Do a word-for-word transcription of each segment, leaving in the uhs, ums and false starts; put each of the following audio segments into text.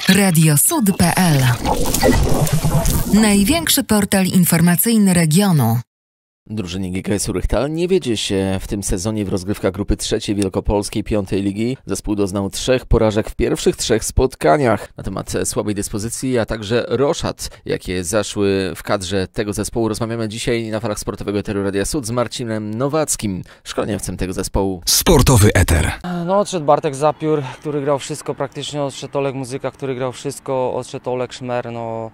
Radio Sud kropka pe el. Największy portal informacyjny regionu. Drużynie G K S-u Rychtal nie wiedzie się w tym sezonie w rozgrywkach grupy trzeciej Wielkopolskiej piątej Ligi. Zespół doznał trzech porażek w pierwszych trzech spotkaniach. Na temat słabej dyspozycji, a także roszad, jakie zaszły w kadrze tego zespołu, rozmawiamy dzisiaj na falach Sportowego Eteru Radia Sud z Marcinem Nowackim, szkoleniowcem tego zespołu. Sportowy Eter. No, odszedł Bartek Zapiór, który grał wszystko praktycznie, odszedł Olek Muzyka, który grał wszystko, odszedł Olek Szmer, no,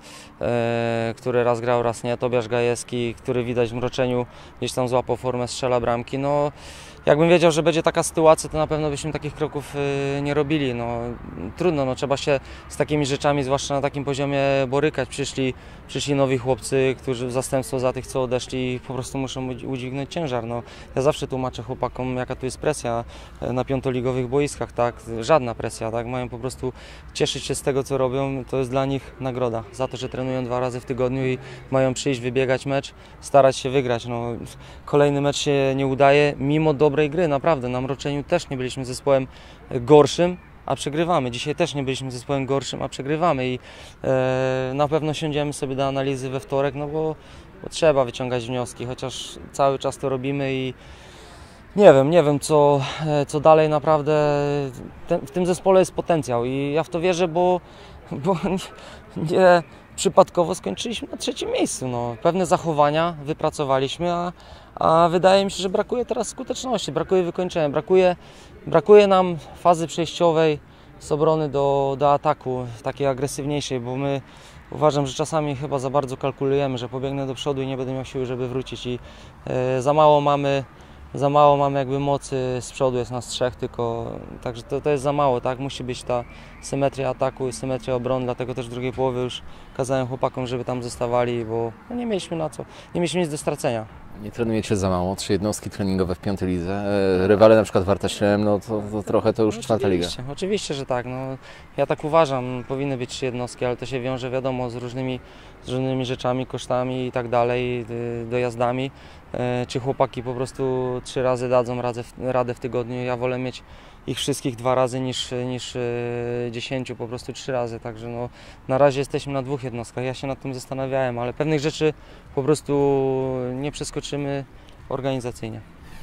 e, który raz grał, raz nie, Tobiasz Gajewski, który widać w mroczeniu gdzieś tam złapał formę, strzela bramki. No, jakbym wiedział, że będzie taka sytuacja, to na pewno byśmy takich kroków y, nie robili. No, trudno, no, trzeba się z takimi rzeczami, zwłaszcza na takim poziomie, borykać. Przyszli, przyszli nowi chłopcy, którzy w zastępstwo za tych, co odeszli, po prostu muszą udźwignąć ciężar. No, ja zawsze tłumaczę chłopakom, jaka tu jest presja na piątoligowych boiskach. Tak? Żadna presja, tak? Mają po prostu cieszyć się z tego, co robią. To jest dla nich nagroda za to, że trenują dwa razy w tygodniu i mają przyjść, wybiegać mecz, starać się wygrać. No, kolejny mecz się nie udaje, mimo dobrej gry, naprawdę. Na mroczeniu też nie byliśmy zespołem gorszym, a przegrywamy. Dzisiaj też nie byliśmy zespołem gorszym, a przegrywamy i e, na pewno siądziemy sobie do analizy we wtorek, no bo, bo trzeba wyciągać wnioski, chociaż cały czas to robimy i nie wiem, nie wiem co, co dalej. Naprawdę ten, w tym zespole jest potencjał i ja w to wierzę, bo, bo nie, nie przypadkowo skończyliśmy na trzecim miejscu. No, pewne zachowania wypracowaliśmy, a, a wydaje mi się, że brakuje teraz skuteczności, brakuje wykończenia, brakuje, brakuje nam fazy przejściowej z obrony do, do ataku, takiej agresywniejszej, bo my uważam, że czasami chyba za bardzo kalkulujemy, że pobiegnę do przodu i nie będę miał siły, żeby wrócić i e, za mało mamy Za mało mamy jakby mocy z przodu, jest nas trzech tylko, także to, to jest za mało, tak? Musi być ta symetria ataku i symetria obrony, dlatego też w drugiej połowie już kazałem chłopakom, żeby tam zostawali, bo no nie mieliśmy na co, nie mieliśmy nic do stracenia. Nie trenujecie za mało, trzy jednostki treningowe w piątej lidze, e, rywale na przykład Warta Śrem, no to, to trochę to już no czwarta liga. Oczywiście, że tak, no, ja tak uważam, powinny być trzy jednostki, ale to się wiąże wiadomo z różnymi, z różnymi rzeczami, kosztami i tak dalej, dojazdami. E, czy chłopaki po prostu trzy razy dadzą radę w, radę w tygodniu, ja wolę mieć ich wszystkich dwa razy niż, niż e, dziesięciu, po prostu trzy razy, także no, na razie jesteśmy na dwóch jednostkach, ja się nad tym zastanawiałem, ale pewnych rzeczy po prostu nie przeskoczymy organizacyjnie.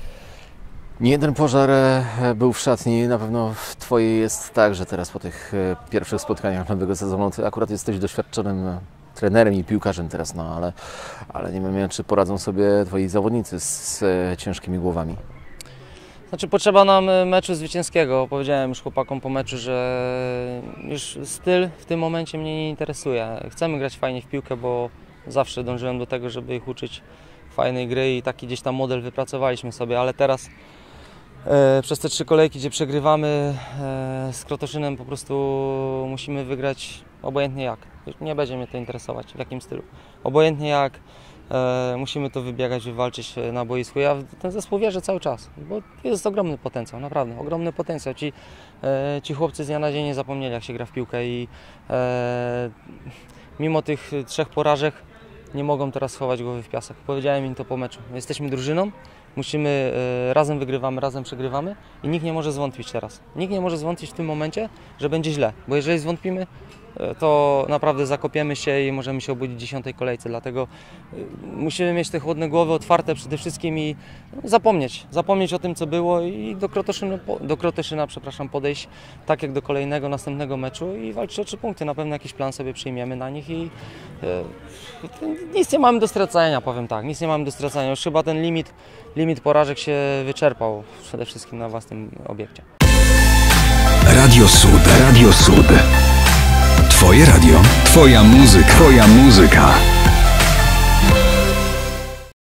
Nie jeden pożar był w szatni, na pewno w Twojej jest tak, że teraz po tych pierwszych spotkaniach nowego sezonu Ty akurat jesteś doświadczonym trenerem i piłkarzem teraz, no ale, ale nie wiem, czy poradzą sobie Twoi zawodnicy z ciężkimi głowami. Znaczy potrzeba nam meczu zwycięskiego. Powiedziałem już chłopakom po meczu, że już styl w tym momencie mnie nie interesuje. Chcemy grać fajnie w piłkę, bo zawsze dążyłem do tego, żeby ich uczyć fajnej gry i taki gdzieś tam model wypracowaliśmy sobie, ale teraz e, przez te trzy kolejki, gdzie przegrywamy e, z Krotoszynem, po prostu musimy wygrać obojętnie jak. Nie będzie mnie to interesować, w jakim stylu. Obojętnie jak, e, musimy to wybiegać, wywalczyć na boisku. Ja w ten zespół wierzę cały czas, bo jest ogromny potencjał, naprawdę, ogromny potencjał. Ci, e, ci chłopcy z dnia na dzień nie zapomnieli, jak się gra w piłkę i e, mimo tych trzech porażek nie mogą teraz schować głowy w piasek. Powiedziałem im to po meczu. Jesteśmy drużyną, musimy, e, razem wygrywamy, razem przegrywamy i nikt nie może zwątpić teraz. Nikt nie może zwątpić w tym momencie, że będzie źle, bo jeżeli zwątpimy, e, to naprawdę zakopiemy się i możemy się obudzić w dziesiątej kolejce. Dlatego e, musimy mieć te chłodne głowy otwarte przede wszystkim i no, zapomnieć. Zapomnieć o tym, co było i do Krotoszyna, do Krotoszyna przepraszam, podejść tak jak do kolejnego, następnego meczu i walczyć o trzy punkty. Na pewno jakiś plan sobie przyjmiemy na nich i e, nic nie mamy do stracenia, powiem tak. Nic nie mamy do stracenia. Już chyba ten limit, limit porażek się wyczerpał przede wszystkim na własnym obiekcie. Radio Sud, Radio Sud. Twoje radio, Twoja muzyka, Twoja muzyka.